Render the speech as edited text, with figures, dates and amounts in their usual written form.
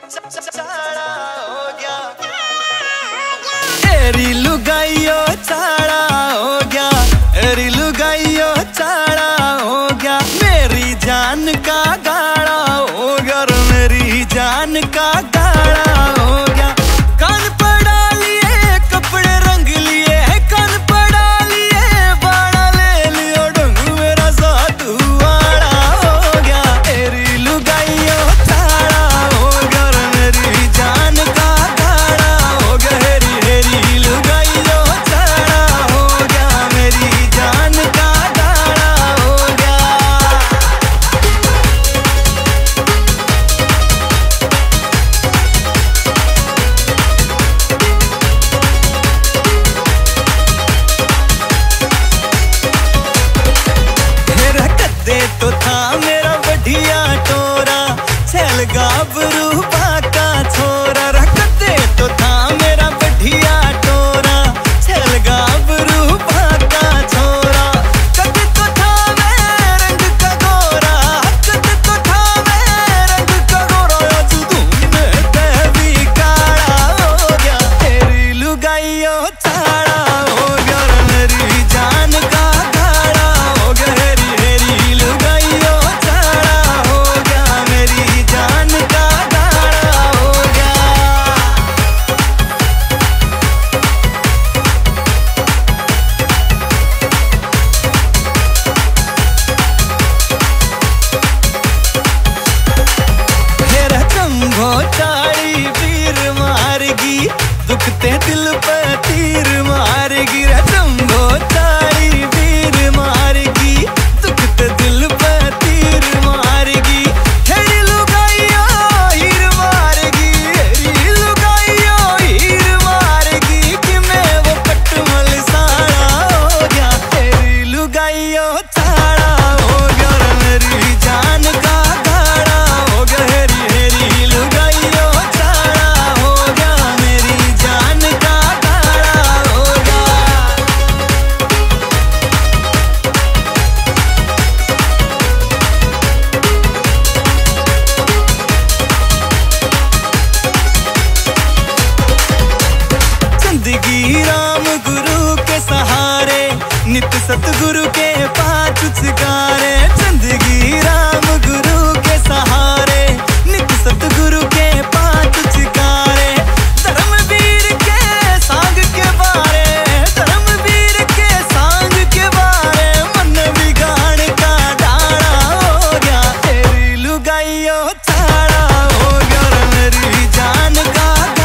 तेरी लुगाइयो चाड़ा हो गया, तेरी लुगाइयो चाड़ा हो गया, मेरी जान का गाड़ा हो गया, मेरी जान का गाड़ा हो गया। कान पड़ा लिए कपड़े रंग लिए, कान पड़ा लिए बाड़ा ले लियो ढंग, मेरा साधु वाड़ा हो गया। तेरी लुगाइयो चाड़ा हो गया, मेरी जान का गाड़ा हो गया, हेरी हेरी लुगाइयो चाड़ा हो गया, मेरी जान का गाड़ा हो गया। मेरा कद्दे तो था मेरा बढ़िया टोरा, छैल गाभरू बाका छोरा, कद्दे तो था मेरा बढ़िया टोरा, छैल गाभरू बाका छोरा। कद्दे तो था मैं रंग का गोरा, कद्दे तो था मैं रंग का गोरा, आज तूने ते भी काला हो गया। तेरी लुगाइयो चाड़ा हो गया, मेरी जान का गाड़ा हो गया, हेरी हेरी लुगाइयो चाड़ा हो गया, मेरी जान का गाड़ा हो गया। मेरा चंभो चाड़ी पीर मारगी, दुखते दिल पे तीर मारगी, रे चंभो चाड़ी पीर मारगी, दुखते दिल पे तीर मारगी। हेरी लुगाइयो हीर मारगी, हेरी लुगाइयो हीर मारगी, कि मैं वो पटमल साड़ा हो गया। तेरी लुगाइयो चाड़ा हो गया, मेरी जान का गाड़ा हो गया, हेरी हेरी लुगाइयो चाड़ा हो गया, मेरी जान का गाड़ा हो गया। जिंदगी राम गुरु के सहारे, नित सतगुरु के पाँच उचकारे, जिंदगी राम गुरु के सहारे, नित सतगुरु के पाँच उचकारे। धर्मवीर के सांग के बारे, धर्मवीर के सांग के बारे, मन बिगाड़ का डाड़ा हो गया। तेरी लुगाइयो चाड़ा हो गया, मेरी जान का